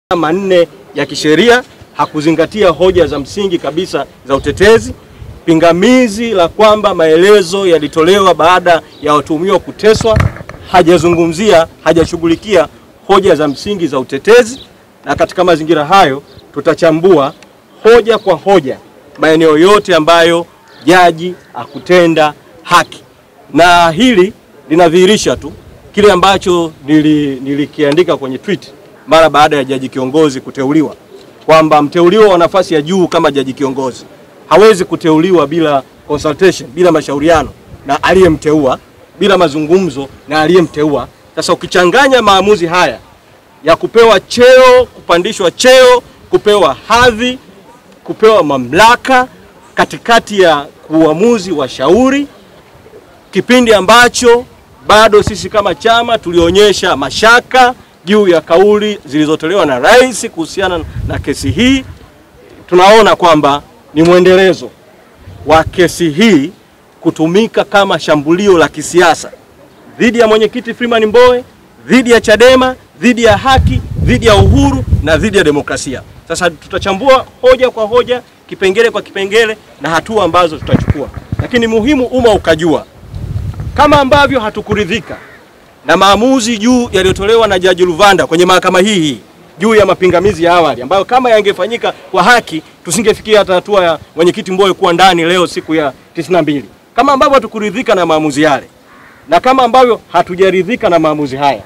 manne ya kisheria, hakuzingatia hoja za msingi kabisa za utetezi. Pingamizi la kwamba maelezo yalitolewa baada ya watuhumiwa kuteswa, hajazungumzia, hajashughulikia hoja za msingi za utetezi. Na katika mazingira hayo tutachambua hoja kwa hoja maeneo yote ambayo jaji hakutenda haki. Na hili linadhihirisha tu kile ambacho nilikiandika kwenye tweet mara baada ya jaji kiongozi kuteuliwa, kwamba mteuliwa wa nafasi ya juu kama jaji kiongozi hawezi kuteuliwa bila consultation, bila mashauriano na aliyemteua, bila mazungumzo na aliyemteua. Sasa ukichanganya maamuzi haya ya kupewa cheo, kupandishwa cheo, kupewa hadhi, kupewa mamlaka katikati ya uamuzi wa shauri, kipindi ambacho bado sisi kama chama tulionyesha mashaka juu ya kauli zilizotolewa na rais kuhusiana na kesi hii, tunaona kwamba ni mwendelezo wa kesi hii kutumika kama shambulio la kisiasa dhidi ya mwenyekiti Freeman Mbowe, dhidi ya Chadema, dhidi ya haki, dhidi ya uhuru na dhidi ya demokrasia. Sasa tutachambua hoja kwa hoja, kipengele kwa kipengele na hatua ambazo tutachukua. Lakini muhimu umma ukajua, kama ambavyo hatukuridhika na maamuzi juu yaliyotolewa na Jaji Luvanda kwenye mahakama hii juu ya mapingamizi ya awali ambayo kama yangefanyika kwa haki tusingefikia hata hatua ya mwenyekiti Mbowe kuwa ndani leo siku ya 92. Kama ambavyo hatukuridhika na maamuzi yale, na kama ambavyo hatujaridhika na maamuzi haya,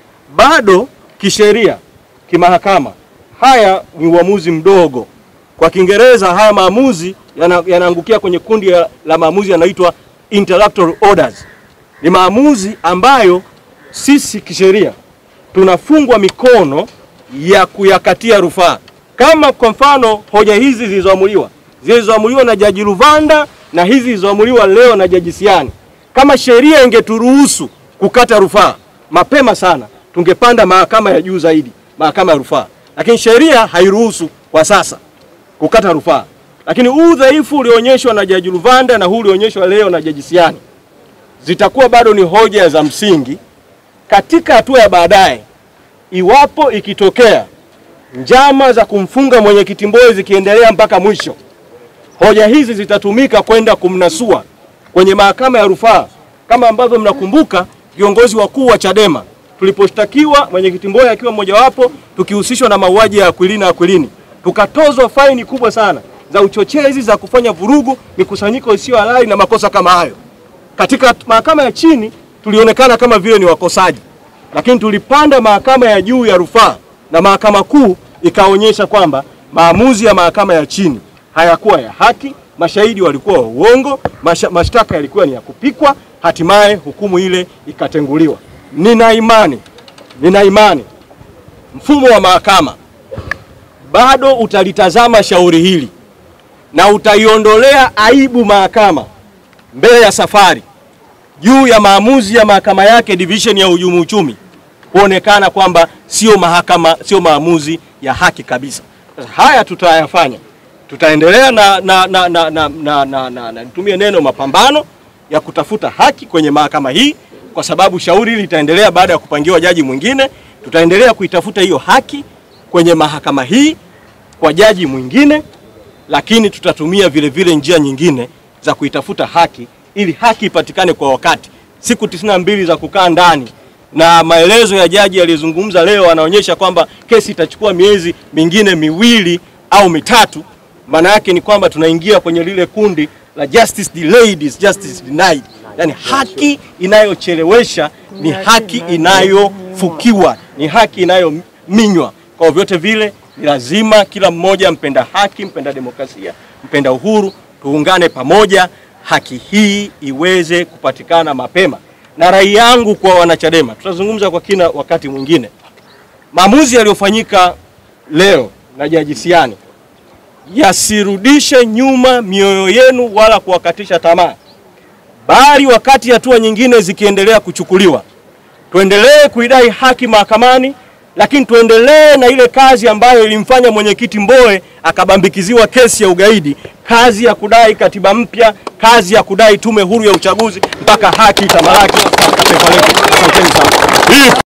bado kisheria, kimahakama, haya ni uamuzi mdogo. Kwa Kiingereza haya maamuzi yanaangukia kwenye kundi la maamuzi yanaitwa interlocutory orders. Ni maamuzi ambayo sisi kisheria tunafungwa mikono ya kuyakatia rufaa. Kama kwa mfano hoja hizi zilizoamuliwa na Jaji Luvanda na hizi zilizoamuliwa leo na Jaji Siani, kama sheria ingeturuhusu kukata rufaa mapema sana, tungepanda mahakama ya juu zaidi, mahakama ya rufaa. Lakini sheria hairuhusu kwa sasa kukata rufaa. Lakini udhaifu ulionyeshwa na Jaji Luvanda na huu ulionyeshwa leo na Jaji Siani zitakuwa bado ni hoja za msingi katika hatua ya baadaye. Iwapo ikitokea njama za kumfunga mwenyekiti Mbowe zikiendelea mpaka mwisho, hoja hizi zitatumika kwenda kumnasua kwenye mahakama ya rufaa. Kama ambavyo mnakumbuka, viongozi wakuu wa Chadema tuliposhtakiwa, mwenyekiti Mbowe akiwa mmoja wapo, tukihusishwa na mauaji ya Akwilina, tukatozwa faini kubwa sana za uchochezi, za kufanya vurugu, mikusanyiko isiyo halali na makosa kama hayo. Katika mahakama ya chini tulionekana kama vile ni wakosaji, lakini tulipanda mahakama ya juu ya rufaa na mahakama kuu ikaonyesha kwamba maamuzi ya mahakama ya chini hayakuwa ya haki, mashahidi walikuwa wa uongo, mashtaka yalikuwa ni ya kupikwa, hatimaye hukumu ile ikatenguliwa. Nina imani mfumo wa mahakama bado utalitazama shauri hili na utaiondolea aibu mahakama mbele ya safari juu ya maamuzi ya mahakama yake division ya uhujumu uchumi kuonekana kwamba sio maamuzi ya haki kabisa. Haya tutayafanya. Tutaendelea na nitumie neno mapambano ya kutafuta haki kwenye mahakama hii, kwa sababu shauri hili litaendelea baada ya kupangiwa jaji mwingine. Tutaendelea kuitafuta hiyo haki kwenye mahakama hii kwa jaji mwingine, lakini tutatumia vile vile njia nyingine za kuitafuta haki ili haki ipatikane kwa wakati. Siku 92 za kukaa ndani, na maelezo ya jaji aliyezungumza leo anaonyesha kwamba kesi itachukua miezi mingine 2 au 3. Maana yake ni kwamba tunaingia kwenye lile kundi la justice delayed is justice denied. Yani haki inayochelewesha ni haki inayofukiwa, ni haki inayominywa. Kwa vyote vile ni lazima kila mmoja mpenda haki, mpenda demokrasia, mpenda uhuru, tuungane pamoja haki hii iweze kupatikana mapema. Na rai yangu kwa wanachadema, tutazungumza kwa kina wakati mwingine, maamuzi yaliyofanyika leo na Jaji Siani yasirudishe nyuma mioyo yenu wala kuwakatisha tamaa, bali wakati hatua nyingine zikiendelea kuchukuliwa, tuendelee kuidai haki mahakamani, lakini tuendelee na ile kazi ambayo ilimfanya mwenyekiti Mbowe akabambikiziwa kesi ya ugaidi, kazi ya kudai katiba mpya, kazi ya kudai tume huru ya uchaguzi mpaka haki itamalaki katika taifa letu. Asanteni sana.